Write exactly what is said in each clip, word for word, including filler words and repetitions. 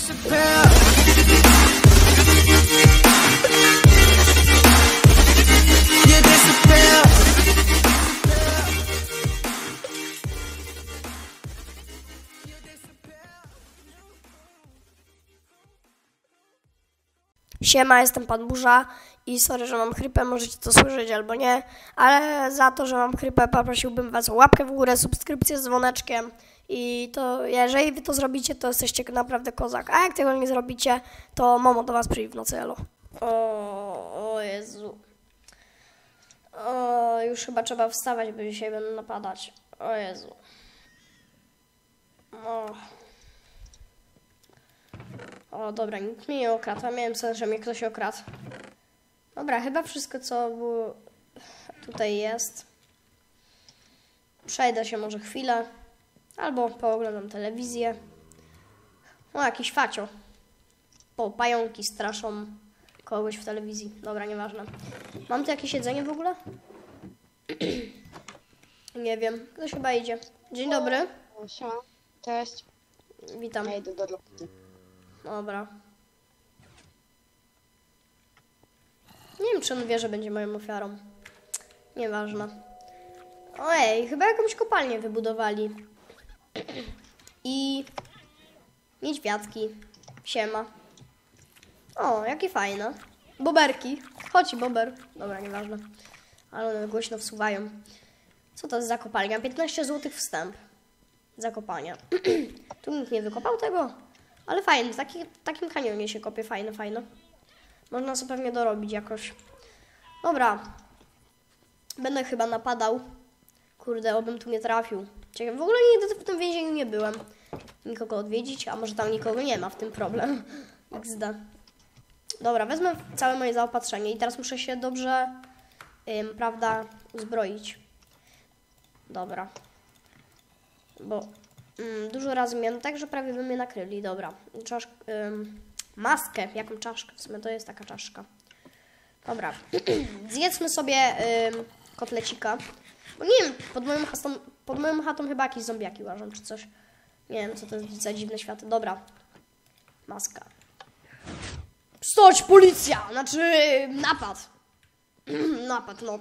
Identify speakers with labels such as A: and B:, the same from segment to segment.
A: Siema, jestem Pan Burza i sorry, że mam chrypę, możecie to słyszeć albo nie, ale za to, że mam chrypę, poprosiłbym Was o łapkę w górę, subskrypcję z dzwoneczkiem i to jeżeli Wy to zrobicie, to jesteście naprawdę kozak, a jak tego nie zrobicie, to Momo do Was przyjdzie w nocy, elo. O, o Jezu. O, już chyba trzeba wstawać, bo dzisiaj będą napadać. O Jezu. O. O, dobra, nikt mnie nie okradł, a miałem sens, że mnie ktoś okradł. Dobra, chyba wszystko, co było tutaj jest. Przejdę się może chwilę, albo pooglądam telewizję. O, jakiś facio. O, pająki straszą kogoś w telewizji. Dobra, nieważne. Mam tu jakieś jedzenie w ogóle? Nie wiem, ktoś chyba idzie. Dzień dobry.
B: O, siema. Cześć.
A: Witam.
B: Ja idę do roboty.
A: Dobra. Nie wiem, czy on wie, że będzie moją ofiarą. Nieważne. Ojej, chyba jakąś kopalnię wybudowali. I niedźwiadki. Siema. O, jakie fajne. Boberki. Chodź, bober. Dobra, nieważne. Ale one głośno wsuwają. Co to jest za kopalnia? piętnaście złotych wstęp. Za kopania. Tu nikt nie wykopał tego? Ale fajne, w taki, takim kanionie się kopie, fajne, fajne. Można sobie pewnie dorobić jakoś. Dobra. Będę chyba napadał. Kurde, obym tu nie trafił. Ciekawe, w ogóle nigdy w tym więzieniu nie byłem. Nikogo odwiedzić, a może tam nikogo nie ma, w tym problem. iks de. Dobra, wezmę całe moje zaopatrzenie i teraz muszę się dobrze, ym, prawda, uzbroić. Dobra. Bo... Mm, dużo razy miałem tak, że prawie by mnie nakryli. Dobra, Czaszk, ym, maskę, jaką czaszkę? W sumie to jest taka czaszka. Dobra, zjedzmy sobie ym, kotlecika. Bo nie wiem, pod moją, chatą, pod moją chatą chyba jakieś zombiaki łażą czy coś. Nie wiem, co to jest za dziwne światy. Dobra, maska. Stoć, policja! Znaczy, napad. Napad, no.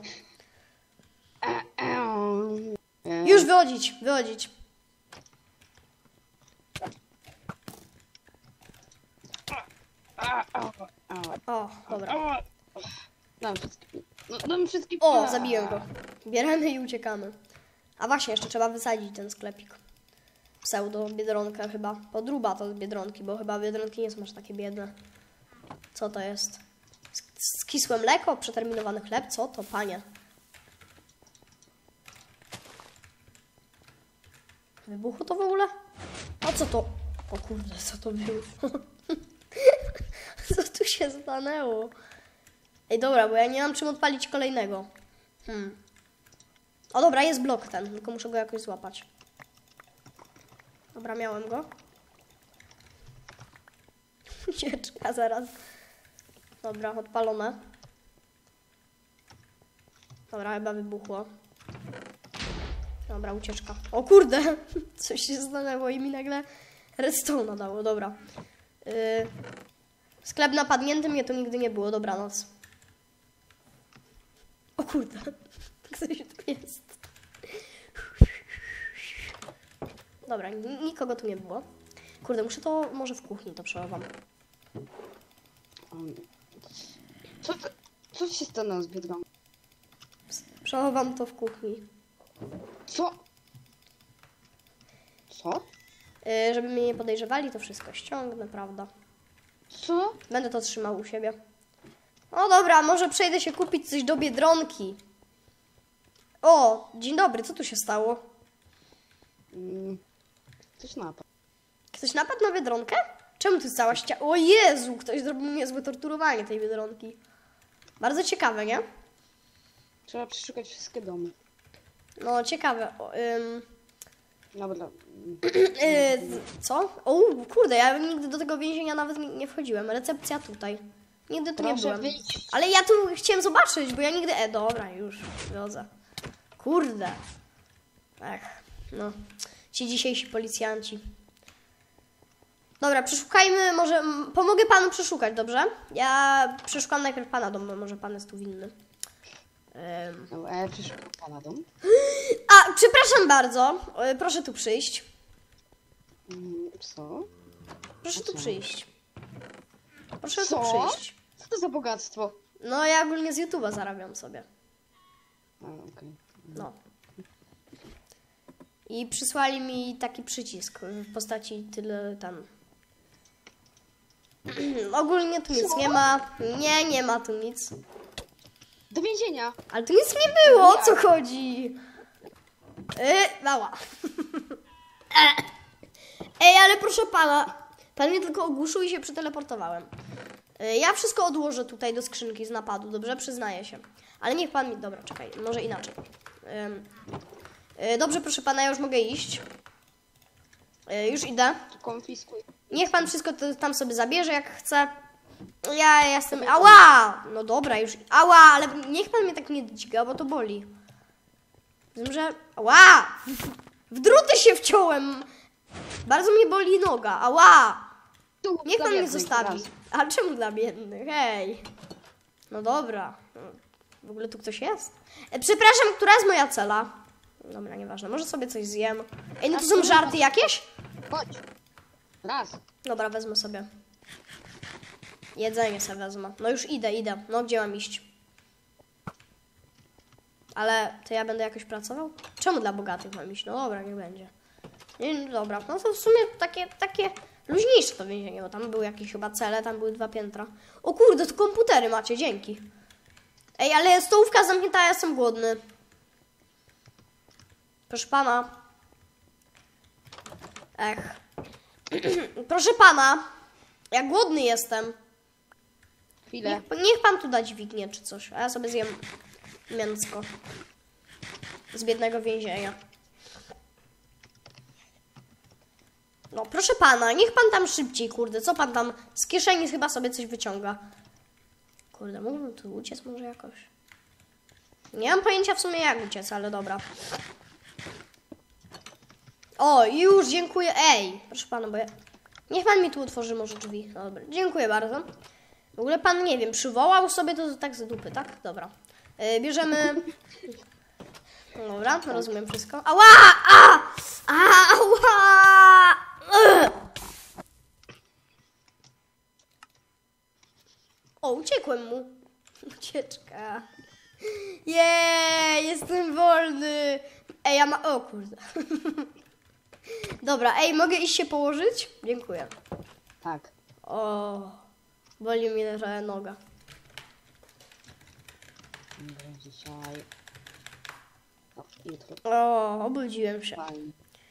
A: Już wychodzić, wychodzić. O, dobra.
B: Dam wszystkim. No, dam wszystkim.
A: O, zabiłem go. Bieramy i uciekamy. A właśnie, jeszcze trzeba wysadzić ten sklepik. Pseudo Biedronka chyba. Podruba to z Biedronki, bo chyba Biedronki nie są aż takie biedne. Co to jest? Skisłe mleko? Przeterminowany chleb? Co to, panie? Wybuchło to w ogóle? A co to? O kurde, co to było? Co tu się stanęło? Ej, dobra, bo ja nie mam czym odpalić kolejnego. Hmm. O, dobra, jest blok ten, tylko muszę go jakoś złapać. Dobra, miałem go. Ucieczka zaraz. Dobra, odpalone. Dobra, chyba wybuchło. Dobra, ucieczka. O kurde! Coś się stanęło i mi nagle redstone dało. Dobra. Yy, sklep napadnięty, mnie to nigdy nie było. Dobranoc. O kurde. Coś tu jest. Dobra, nikogo tu nie było. Kurde, muszę to może w kuchni to przełowam.
B: Co, to, co się stanęło z Biedronką?
A: Przełowam to w kuchni.
B: Co? Co?
A: Yy, żeby mnie nie podejrzewali, to wszystko ściągnę, prawda?
B: Co?
A: Będę to trzymał u siebie. O dobra, może przejdę się kupić coś do Biedronki. O, dzień dobry, co tu się stało?
B: Mm, coś napadł.
A: Ktoś napadł na Biedronkę? Czemu tu jest cała ściana? O Jezu, ktoś zrobił niezłe torturowanie tej Biedronki. Bardzo ciekawe, nie?
B: Trzeba przeszukać wszystkie domy.
A: No, ciekawe. O, ym...
B: Dobra.
A: Yy, co? O, kurde, ja nigdy do tego więzienia nawet nie, nie wchodziłem. Recepcja tutaj. Nigdy tu nie
B: Proszę
A: byłem.
B: wyjść.
A: Ale ja tu chciałem zobaczyć, bo ja nigdy... E, dobra, już wchodzę. Kurde. Ech, no. Ci dzisiejsi policjanci. Dobra, przeszukajmy, może m, pomogę panu przeszukać, dobrze? Ja przeszukam najpierw pana dom, bo może pan jest tu winny. Ym.
B: No, a ja przyszłam pana dom.
A: A, przepraszam bardzo, y, proszę tu przyjść.
B: Mm, co?
A: Proszę
B: A
A: tu
B: co?
A: przyjść. Proszę
B: Co?
A: tu przyjść.
B: Co to za bogactwo?
A: No, ja ogólnie z YouTube'a zarabiam sobie.
B: A, okej.
A: No. I przysłali mi taki przycisk w postaci tyle tam. Ogólnie tu nic
B: Co?
A: nie ma. Nie, nie ma tu nic.
B: Do więzienia!
A: Ale tu nic nie było, o co chodzi? Yy, mała. Ej, ale proszę pana. Pan mnie tylko ogłuszył i się przeteleportowałem. Yy, ja wszystko odłożę tutaj do skrzynki z napadu, dobrze? Przyznaję się. Ale niech pan mi... Dobra, czekaj, może inaczej. Yy, yy, dobrze, proszę pana, ja już mogę iść. Yy, już idę.
B: Konfiskuj.
A: Niech pan wszystko to tam sobie zabierze, jak chce. Ja jestem... Ała! No dobra, już... Ała, ale niech pan mnie tak nie dźga, bo to boli. Wiem, że... Ała! W druty się wciąłem! Bardzo mnie boli noga. Ała!
B: Tu,
A: Niech pan
B: dla
A: mnie
B: biednych,
A: zostawi.
B: raz.
A: A czemu dla biednych? Hej! No dobra. W ogóle tu ktoś jest? E, przepraszam, która jest moja cela? Dobra, nieważne. Może sobie coś zjem. Ej, no to są żarty jakieś?
B: Chodź. Raz.
A: Dobra, wezmę sobie. Jedzenie sobie wezmę. No już idę, idę. No gdzie mam iść? Ale to ja będę jakoś pracował? Czemu dla bogatych mam iść? No dobra, nie będzie. Nie, dobra, no to w sumie takie, takie luźniejsze to więzienie, bo tam były jakieś chyba cele, tam były dwa piętra. O kurde, tu komputery macie, dzięki. Ej, ale stołówka zamknięta, ja jestem głodny. Proszę pana. Ech. Proszę pana. Ja głodny jestem.
B: Chwilę.
A: Niech, niech pan tu da dźwignię czy coś, a ja sobie zjem mięsko. Z biednego więzienia. No, proszę pana, niech pan tam szybciej, kurde. Co pan tam z kieszeni chyba sobie coś wyciąga? Kurde, mógłbym tu uciec może jakoś? Nie mam pojęcia w sumie jak uciec, ale dobra. O, już, dziękuję. Ej, proszę pana, bo ja... Niech pan mi tu otworzy może drzwi. No, dobra, dziękuję bardzo. W ogóle pan, nie wiem, przywołał sobie to tak z dupy, tak? Dobra. Yy, bierzemy... Dobra, rozumiem wszystko. Ała! A! Ała! Ugh! O, uciekłem mu. Ucieczka. Jej, jestem wolny. Ej, ja ma... O kurde. Dobra, ej, mogę iść się położyć? Dziękuję.
B: Tak.
A: O, boli mnie trochę noga.
B: Dobra, dzisiaj. O, jutro.
A: O, obudziłem się.
B: Fajnie.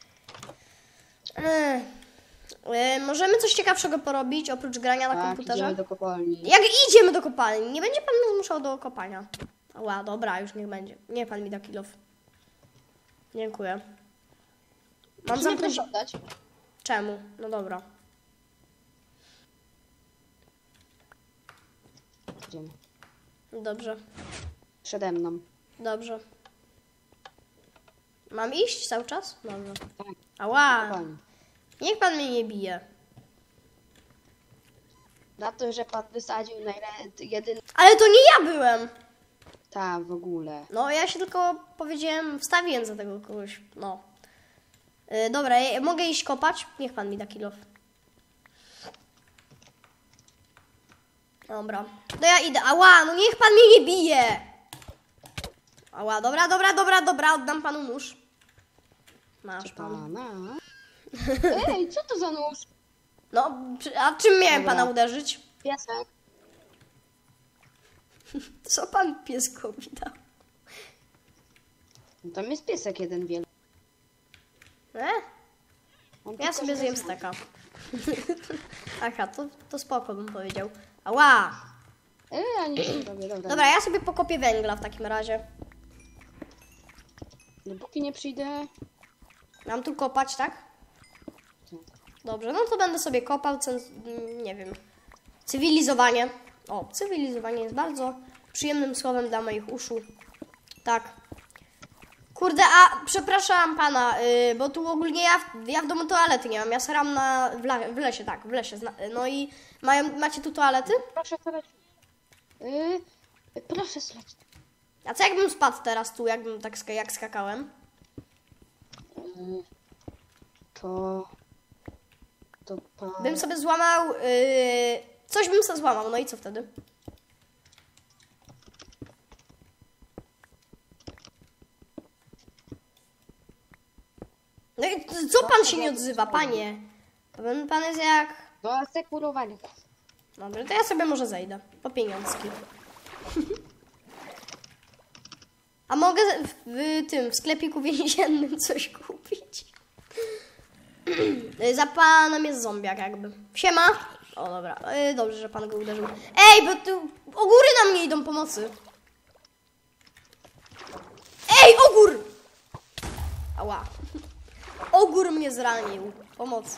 A: Ech. E, możemy coś ciekawszego porobić, oprócz grania na
B: Tak,
A: komputerze?
B: idziemy do kopalni.
A: Jak idziemy do kopalni? Nie będzie pan nas zmuszał do kopania. Ła, dobra, już niech będzie. Niech pan mi da kill off. Dziękuję. Mam
B: Musimy
A: zamknąć...
B: też oddać.
A: Czemu? No dobra.
B: Idziemy.
A: Dobrze,
B: Przede mną.
A: dobrze. Mam iść cały czas? Dobrze.
B: Tak.
A: Ała,
B: Kopalni.
A: niech pan mnie nie bije.
B: Za to, że pan wysadził najle- jedyny...
A: Ale to nie ja byłem.
B: Ta, w ogóle.
A: No, ja się tylko powiedziałem, wstawiłem za tego kogoś. No. Yy, dobra, ja, mogę iść kopać? Niech pan mi da kill off. Dobra. No ja idę. Ała, no niech pan mnie nie bije. Ała, dobra, dobra, dobra, dobra, oddam panu nóż. Masz pan.
B: Pana. Ej, co to za nóż?
A: No, przy- a czym miałem
B: Dobra.
A: pana uderzyć?
B: Piesek.
A: Co pan pieskowi dał?
B: No tam jest piesek jeden wielki.
A: E?
B: On
A: Ja
B: tylko
A: sobie
B: się
A: zjem
B: nazywa.
A: steka. Aha, to, to spoko bym powiedział. Ała!
B: Ej, ja nic nie robię, dobra.
A: Dobra, ja sobie pokopię węgla w takim razie.
B: Dopóki nie przyjdę...
A: Mam tu kopać, tak? Dobrze, no to będę sobie kopał, cen... nie wiem, cywilizowanie. O, cywilizowanie jest bardzo przyjemnym słowem dla moich uszu. Tak. Kurde, a przepraszam pana, yy, bo tu ogólnie ja w, ja w domu toalety nie mam. Ja seram na, w, la, w lesie, tak, w lesie. Zna, no i mają, macie tu toalety?
B: Proszę slać. Yy, proszę slać.
A: A co jakbym spadł teraz tu, jakbym tak sk jak skakałem?
B: Yy, to... To pan...
A: Bym sobie złamał, yy, coś bym sobie złamał, no i co wtedy? No i co pan się nie odzywa, panie? Pan, pan jest jak...
B: Do asekurowania.
A: Dobra, to ja sobie może zejdę, po pieniążki. A mogę w, w tym, w sklepiku więziennym coś kupić? Za panem jest zombiak jakby. Siema! O dobra, yy, dobrze, że pan go uderzył. Ej, bo tu ogóry na mnie idą pomocy. Ej, ogór! Ała. Ogór mnie zranił. Pomocy.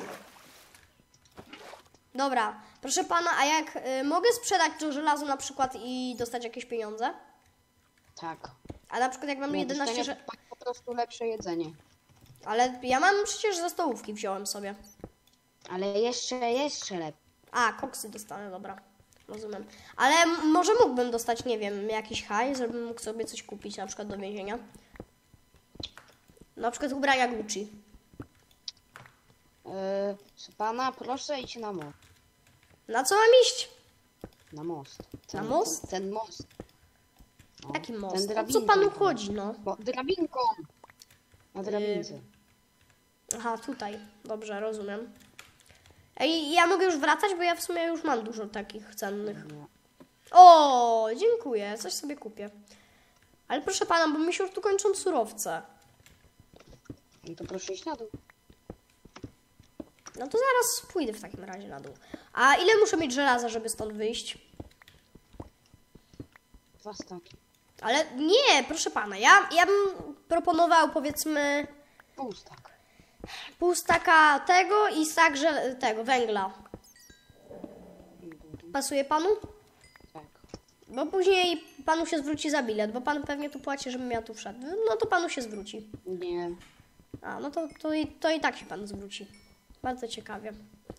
A: Dobra, proszę pana, a jak y, mogę sprzedać to żelazo na przykład i dostać jakieś pieniądze?
B: Tak.
A: A na przykład jak mam
B: Nie,
A: jedenaście...
B: dostanie
A: Że...
B: pan po prostu lepsze jedzenie.
A: Ale ja mam przecież ze stołówki, wziąłem sobie.
B: Ale jeszcze, jeszcze lepiej.
A: A, koksy dostanę, dobra. Rozumiem. Ale m- może mógłbym dostać, nie wiem, jakiś hajs, żebym mógł sobie coś kupić, na przykład do więzienia. Na przykład ubrania Gucci.
B: Yy, proszę pana, proszę idź na most.
A: Na co mam iść?
B: Na most.
A: Na most?
B: Ten, ten most. No,
A: Jaki
B: ten
A: most? O co
B: drabinką
A: panu
B: tam.
A: chodzi, no?
B: Bo, drabinką! Na drabince.
A: Yy. Aha, tutaj. Dobrze, rozumiem. Ej, ja mogę już wracać, bo ja w sumie już mam dużo takich cennych.
B: Nie.
A: O, dziękuję, coś sobie kupię. Ale proszę pana, bo mi się już tu kończą surowce.
B: No to proszę iść na dół.
A: No to zaraz pójdę w takim razie na dół. A ile muszę mieć żelaza, żeby stąd wyjść?
B: Dwa staki.
A: Ale nie, proszę pana, ja, ja bym proponował powiedzmy
B: Pół stak.
A: pół staka tego i stak żel- tego, węgla. Pasuje panu?
B: Tak.
A: Bo później panu się zwróci za bilet, bo pan pewnie tu płaci, żebym ja tu wszedł. No to panu się zwróci.
B: Nie.
A: A, no to, to, i, to i tak się pan zwróci. Bardzo ciekawie.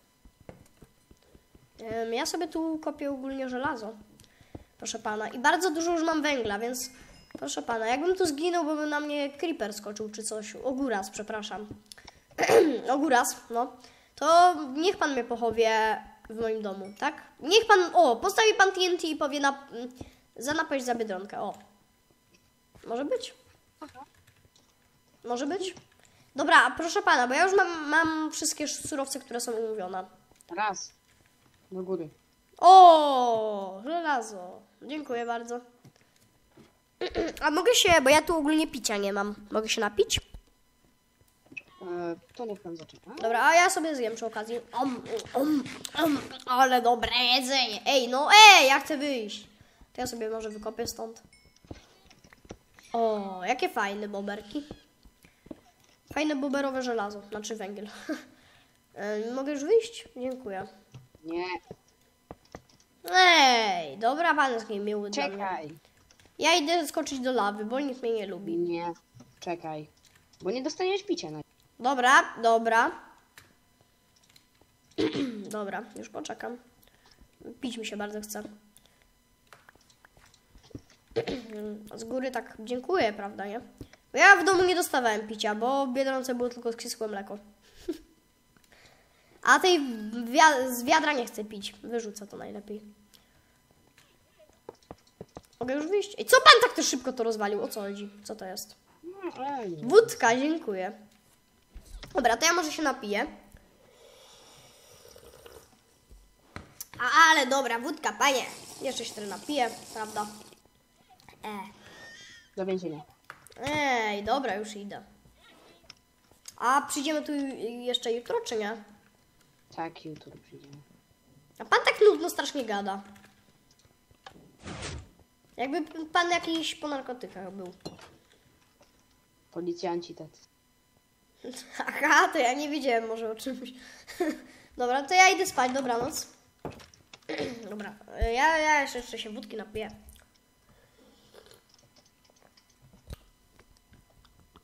A: Ym, Ja sobie tu kopię ogólnie żelazo. Proszę pana. I bardzo dużo już mam węgla, więc proszę pana, jakbym tu zginął, bo by na mnie creeper skoczył czy coś. Ogóraz, przepraszam. Ogóraz, no. To niech pan mnie pochowie w moim domu, tak? Niech pan, o, postawi pan T N T i powie na, za napaść za Biedronkę, o. Może być? Może być? Dobra, proszę pana, bo ja już mam, mam wszystkie surowce, które są umówione.
B: Raz. Do góry.
A: O, żelazo. Dziękuję bardzo. A mogę się, bo ja tu ogólnie picia nie mam. Mogę się napić?
B: E, to niech pan zaczeka.
A: Dobra, a ja sobie zjem przy okazji. Om, om, om, ale dobre jedzenie. Ej, no ej, ja chcę wyjść. To ja sobie może wykopię stąd. O, jakie fajne boberki. Fajne boberowe żelazo, znaczy węgiel. E, Mogę już wyjść? Dziękuję.
B: Nie.
A: Ej, dobra, pan jest niemiły dla mnie.
B: Czekaj.
A: Ja idę skoczyć do lawy, bo nikt mnie nie lubi.
B: Nie. Czekaj. Bo nie dostaniesz picia na.
A: Dobra, dobra. Dobra, już poczekam. Pić mi się bardzo chce. Z góry tak dziękuję, prawda, nie? Bo ja w domu nie dostawałem picia, bo w Biedronce było tylko skisłe mleko. A tej wia- z wiadra nie chcę pić. Wyrzucę to najlepiej. Mogę już wyjść? Ej, co pan tak też szybko to rozwalił? O co chodzi? Co to jest?
B: No, ale nie.
A: Wódka, dziękuję. Dobra, to ja może się napiję. A, ale dobra, wódka, panie. Jeszcze się trochę napiję, prawda? E.
B: Do więzienia.
A: Ej, dobra, już idę. A przyjdziemy tu jeszcze jutro, czy nie?
B: Tak, jutro przyjdziemy.
A: A pan tak nudno strasznie gada. Jakby pan jakiś po narkotykach był.
B: Policjanci tacy.
A: Aha, to ja nie wiedziałem może o czymś. Dobra, to ja idę spać, dobranoc. Dobra, ja, ja jeszcze, jeszcze się wódki napiję.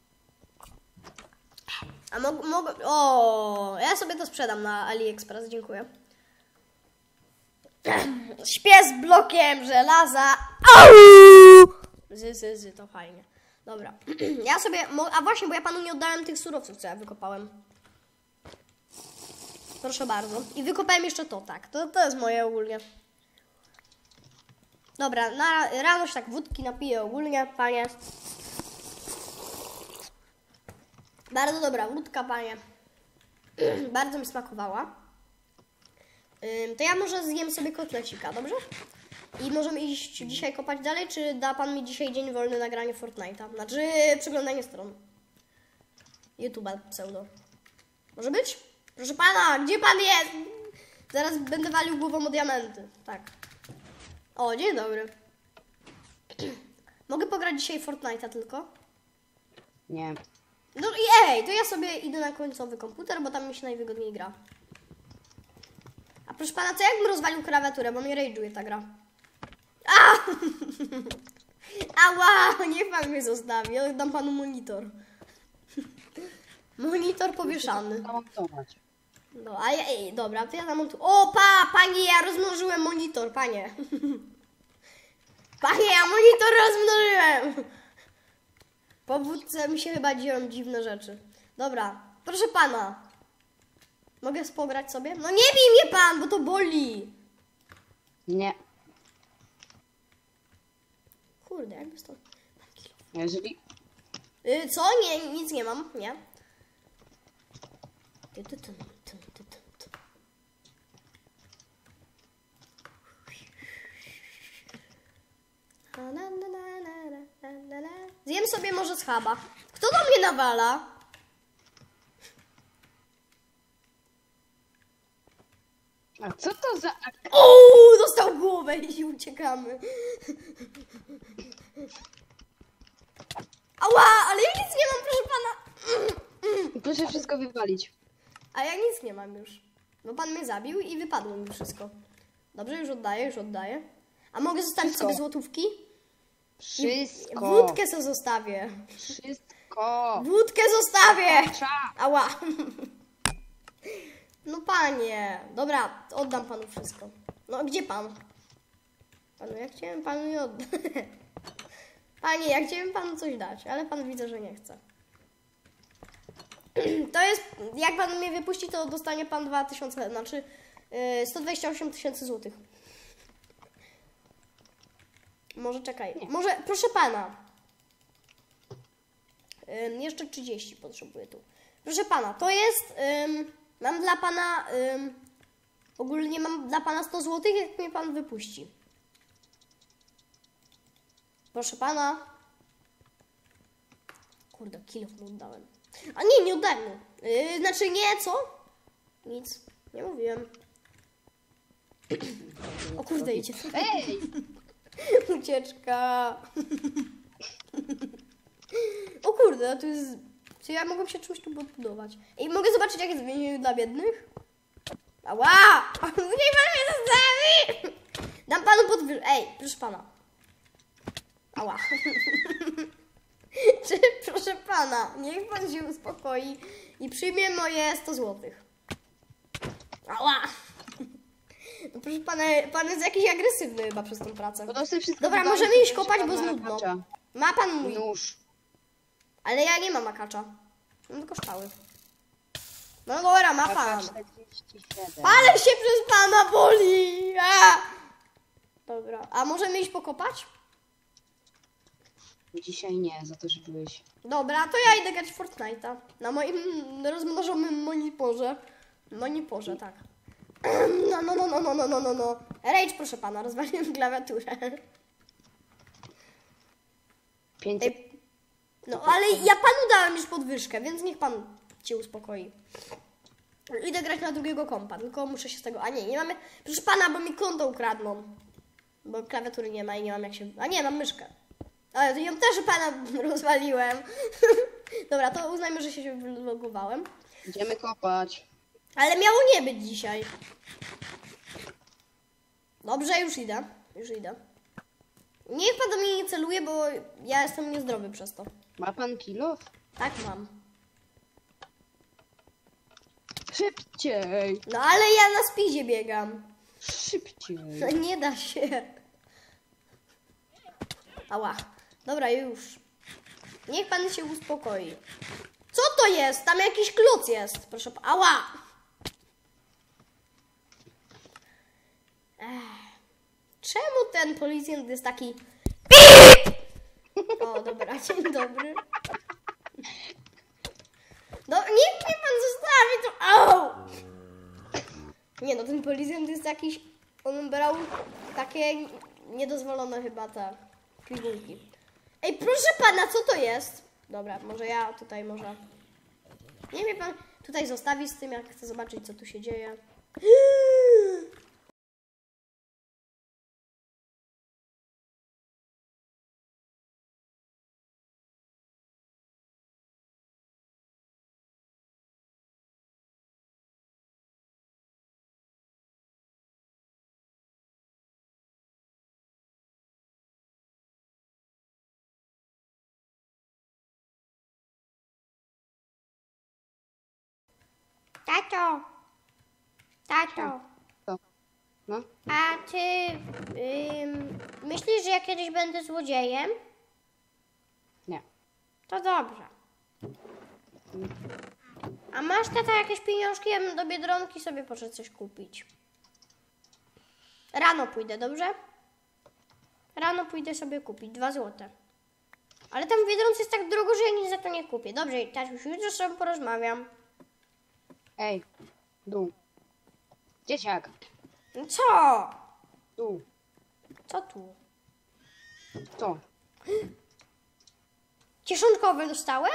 A: A mogę... Mog o, ja sobie to sprzedam na AliExpress, dziękuję. Śpię z blokiem żelaza. Au! Zy, zy, zy, to fajnie. Dobra. Ja sobie... A właśnie, bo ja panu nie oddałem tych surowców, co ja wykopałem. Proszę bardzo. I wykopałem jeszcze to, tak. To, to jest moje ogólnie. Dobra, na, rano się tak wódki napiję ogólnie, panie. Bardzo dobra wódka, panie. Bardzo mi smakowała. Ym, to ja może zjem sobie kotlecika, dobrze? I możemy iść dzisiaj kopać dalej, czy da pan mi dzisiaj dzień wolny na granie Fortnite'a? Znaczy przeglądanie stron. YouTube'a pseudo. Może być? Proszę pana, gdzie pan jest? Zaraz będę walił głową o diamenty. Tak. O, dzień dobry. Mogę pograć dzisiaj Fortnite'a tylko?
B: Nie.
A: No i ej, to ja sobie idę na końcowy komputer, bo tam mi się najwygodniej gra. A proszę pana, co jakbym rozwalił klawiaturę, bo mnie rage'uje ta gra. A! Ała! Niech pan mnie zostawi, ja dam panu monitor. Monitor powieszany.
B: Zamontować.
A: No, a ja, ej, dobra, to ja zamontuję. O, pa, panie, ja rozmnożyłem monitor, panie. Panie, ja monitor rozmnożyłem. Po wódce mi się chyba dzieją dziwne rzeczy. Dobra, proszę pana. Mogę spograć sobie? No nie bij mnie pan, bo to boli.
B: Nie.
A: Kurde, jakby stąd...
B: Jeżeli...
A: Yy, co? Nie, nic nie mam, nie. Ty, ty, ty, ty, ty, ty, ty. Na, na, na, na, na, na, na. Zjem sobie może schaba. Kto do mnie nawala?
B: A co to za...
A: Uuu, dostał głowę i uciekamy. Ała, ale ja nic nie mam, proszę pana.
B: Proszę wszystko wywalić.
A: A ja nic nie mam już. Bo pan mnie zabił i wypadło mi wszystko. Dobrze, już oddaję, już oddaję. A mogę zostawić
B: Wszystko.
A: sobie złotówki?
B: Wszystko.
A: Wódkę sobie zostawię.
B: Wszystko.
A: Wódkę zostawię!
B: Cza.
A: Ała. No panie. Dobra, oddam panu wszystko. No, gdzie pan? Panu, ja chciałem panu nie oddać. Panie, ja chciałem panu coś dać, ale pan widzę, że nie chce. To jest, jak pan mnie wypuści, to dostanie pan dwa tysiące, znaczy yy, sto dwadzieścia osiem tysięcy złotych. Może czekaj,
B: Nie.
A: może, proszę pana. Ym, jeszcze trzydzieści potrzebuję tu. Proszę pana, to jest, ym, mam dla pana, ym, ogólnie mam dla pana sto złotych, jak mnie pan wypuści. Proszę pana. Kurde, kilo mu oddałem. A nie, nie oddałem mu. Yy, znaczy nie, co? Nic, nie mówiłem. O kurde, idzie.
B: Ej!
A: Ucieczka. O kurde, tu jest... Czy ja mogę się czymś tu podbudować? I mogę zobaczyć, jak jest w menu dla biednych? Ała! Niech pan mnie zostawi! Dam panu podwyżkę. Ej, proszę pana. Ała. Czy, proszę pana, niech pan się uspokoi i przyjmie moje sto złotych. Ała! No proszę pana, pan jest jakiś agresywny chyba przez tą pracę.
B: Bo to sobie wszystko
A: Dobra,
B: wywalić,
A: możemy iść
B: to
A: kopać,
B: się
A: bo
B: pan
A: znudno.
B: nakacza.
A: Ma pan mój.
B: Nóż.
A: Ale ja nie mam akacza. Mam tylko szpały. No dobra, ma
B: A
A: pan.
B: czterdzieści siedem.
A: Ale się przez pana boli! A! Dobra, a możemy iść pokopać?
B: Dzisiaj nie, za to, że byłeś.
A: Dobra, to ja idę grać w Fortnite'a. Na moim rozmnożonym monitorze. Monitorze, tak. No, no, no, no, no, no, no, no, no. Rage, proszę pana, rozwaliłem klawiaturę.
B: pięćset.
A: Ej, no, ale ja panu dałem już podwyżkę, więc niech pan cię uspokoi. Idę grać na drugiego kompa, tylko muszę się z tego... A nie, nie mamy... Proszę pana, bo mi konto ukradną. Bo klawiatury nie ma i nie mam jak się... A nie, mam myszkę. Ale ją też pana rozwaliłem. Dobra, to uznajmy, że się wylogowałem.
B: Idziemy kopać.
A: Ale miało nie być dzisiaj. Dobrze, już idę. Już idę. Niech pan do mnie nie celuje, bo ja jestem niezdrowy przez to.
B: Ma pan kilof?
A: Tak mam.
B: Szybciej!
A: No ale ja na speedzie biegam.
B: Szybciej!
A: No nie da się. Ała. Dobra, już. Niech pan się uspokoi. Co to jest? Tam jakiś klucz jest. Proszę pa- Ała. Ech. Czemu ten policjant jest taki... O, dobra, dzień dobry. No, niech mnie pan zostawi tu. Au! Nie no, ten policjant jest jakiś... On brał takie niedozwolone chyba te pigułki. Ej, proszę pana, co to jest? Dobra, może ja tutaj może... Nie wiem, pan tutaj zostawi z tym, jak chcę zobaczyć, co tu się dzieje. Tato! Tato!
B: Co? No?
A: A ty ym, myślisz, że ja kiedyś będę złodziejem?
B: Nie.
A: To dobrze. A masz, tata, jakieś pieniążki? Ja bym do Biedronki sobie poszedł coś kupić. Rano pójdę, dobrze? Rano pójdę sobie kupić, dwa złote. Ale tam w Biedronce jest tak drogo, że ja nic za to nie kupię. Dobrze, tatuś, jutro z tobą porozmawiam.
B: Ej, dół. Dzieciak,
A: Co?
B: dół.
A: Co tu?
B: Co?
A: Kieszonkowe dostałem?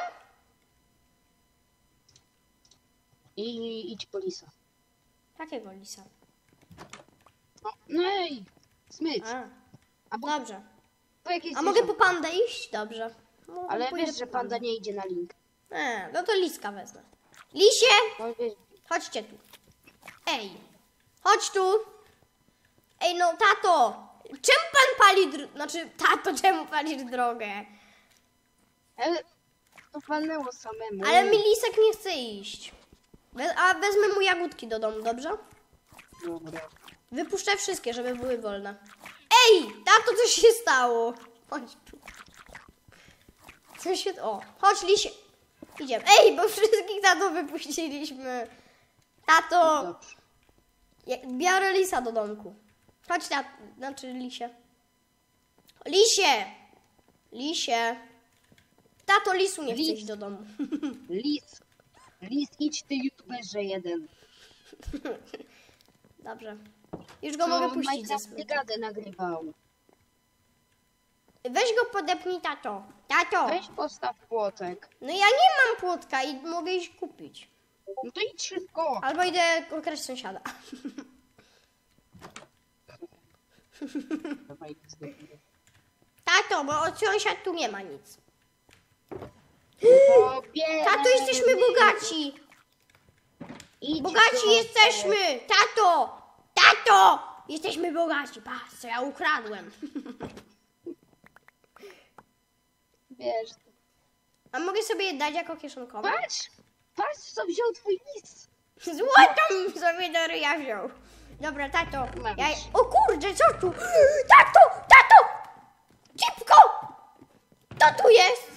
B: I idź po lisa.
A: Takiego lisa.
B: No, no ej, smyć.
A: A,
B: A bo,
A: dobrze.
B: bo jakieś
A: A mogę po
B: zwierzę.
A: pandę iść? Dobrze. No,
B: Ale
A: pójdę
B: wiesz, że
A: po
B: panda nie idzie na link.
A: E, no to liska wezmę. Lisie!
B: No, wiesz,
A: Chodźcie tu. Ej, chodź tu. Ej, no tato, czemu pan pali dr... Znaczy, tato, czemu palisz drogę?
B: ale to walnęło samemu.
A: Ale mi lisek nie chce iść. We... A wezmę mu jagódki do domu, dobrze?
B: Dobra.
A: Wypuszczę wszystkie, żeby były wolne. Ej, tato, coś się stało. Chodź tu. Co się... O, chodź, lisie. Idziemy. Ej, bo wszystkich tato wypuściliśmy. Tato,
B: Dobrze.
A: ja biorę lisa do domku. Chodź, tato, znaczy lisie. Lisie! Lisie. Tato, lisu nie chce
B: Lis.
A: iść do domu.
B: Lis. Lis, idź ty youtuberze jeden.
A: Dobrze. Już go mogę puścić ze
B: Minecraft
A: swym.
B: Brygadę nagrywał.
A: Weź go podepnij, tato. Tato!
B: Weź postaw płotek.
A: No ja nie mam płotka i mogę iść kupić.
B: No to idź szybko.
A: Albo idę okraść sąsiada.
B: Dawaj, znowu.
A: Tato, bo od sąsiad tu nie ma nic.
B: No, bierz.
A: Tato, jesteśmy bogaci.
B: Idź
A: Bogaci
B: sobie.
A: jesteśmy. Tato! Tato! Jesteśmy bogaci. Patrz, co ja ukradłem.
B: Bierz.
A: A mogę sobie je dać jako kieszonkowe?
B: Patrz! Patrz, co wziął twój lis.
A: Złotą sobie do ryja wziął. Dobra, tato.
B: Masz.
A: Ja... O kurde, co tu? Tato! Tato! Cipko! To tu jest!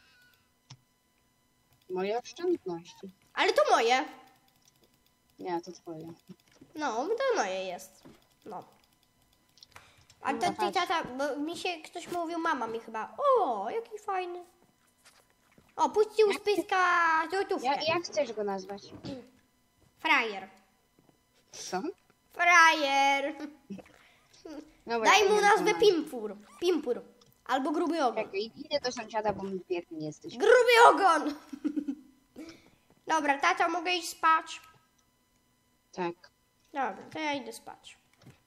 B: Moje oszczędności.
A: Ale to moje.
B: Nie, to twoje.
A: No, to moje jest. No. A
B: No,
A: to ty,
B: chodź.
A: tata, bo mi się ktoś mówił, mama mi chyba. O, jaki fajny. O, puścił z pyska złotówkę.
B: Ja, jak chcesz go nazwać?
A: Frajer.
B: Co?
A: Frajer.
B: Dobra,
A: Daj
B: ja
A: mu
B: wiem,
A: nazwę
B: co
A: Pimpur. Pimpur. Albo gruby ogon.
B: Czekaj, idę do sąsiada, bo my biedni jesteśmy.
A: Gruby ogon. Dobra, tata, mogę iść spać?
B: Tak.
A: Dobra, to ja idę spać.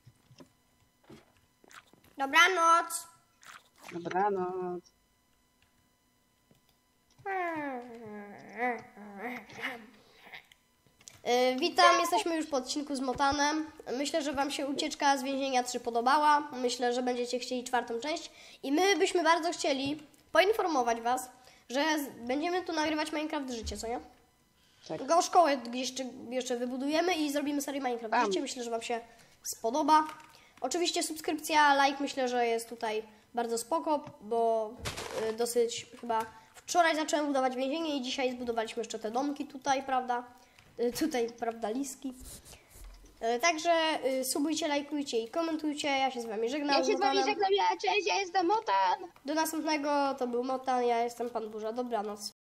A: Dobranoc.
B: Dobranoc.
A: Yy, witam, jesteśmy już po odcinku z Motanem. Myślę, że wam się ucieczka z więzienia trzy podobała. Myślę, że będziecie chcieli czwartą część. I my byśmy bardzo chcieli poinformować was, że z- będziemy tu nagrywać Minecraft życie, co nie?
B: Tak.
A: Go szkołę jeszcze, jeszcze wybudujemy i zrobimy serię Minecraft.
B: Bam.
A: Życie, myślę, że Wam się spodoba. Oczywiście subskrypcja, like myślę, że jest tutaj bardzo spoko, bo y, dosyć chyba wczoraj zacząłem budować więzienie i dzisiaj zbudowaliśmy jeszcze te domki tutaj, prawda? Y, tutaj, prawda, liski. Y, także y, subujcie, lajkujcie i komentujcie. Ja się z Wami żegnam.
B: Ja się z wami
A: Motanem.
B: żegnam, ja, cześć, ja jestem Motan.
A: Do następnego, to był Motan, ja jestem Pan Burza. Dobranoc.